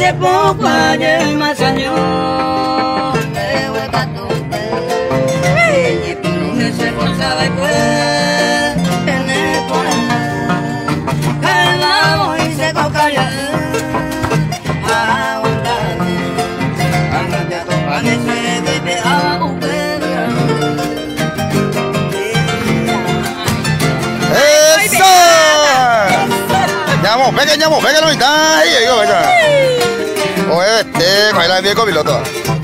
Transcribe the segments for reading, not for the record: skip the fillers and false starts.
Hace poco, ayer más años, me voy a y que se forzaba y pues, en el poema, calmamos y se cocaría, a que acompañe se bebe a un perro. ¡Eso! Ñamo, pégalo y tal, y digo, venga. Oye, baila bien con piloto.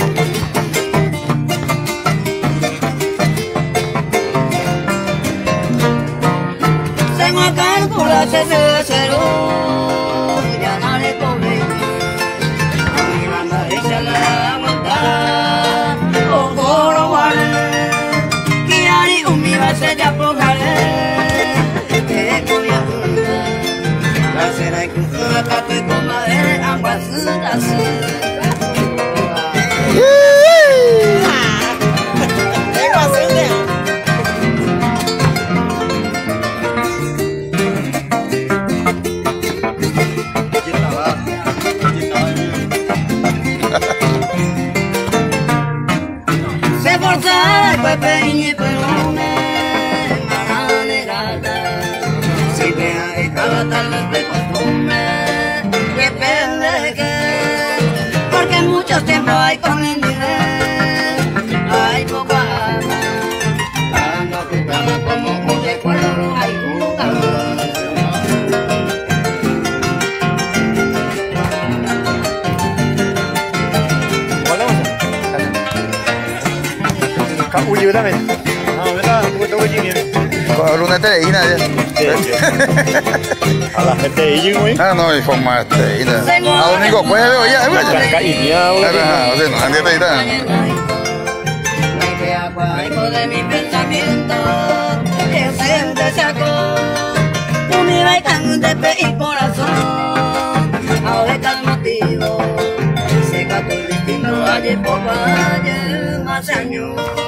Tengo a calcular ese cero, ya no le cobré. A mi banda dice la aguantar, o coro guarde, que haré un mi base ya pocaré, que voy a juntar. La cera y cruzada, café con madera, ambas así. Se forza e poi pegni per nome, ma non è gata. Si te hai calatas de costumbre, depende que, porque mucho tiempo hay con el dinero, hay poca ama, cuando tu cama como un recuerdo hay un calor. Uy, verdad, Con lunete de Ina, a la gente de Ijin, güey. ah, no, y forma este Ina. A domingo jueves, oye, es verdad. Ajá, o sea, no, andate ahí, De mi pensamiento que siempre se sacó tú me vas cantando y corazón ahora está el motivo se capó el destino ayer por ayer más años.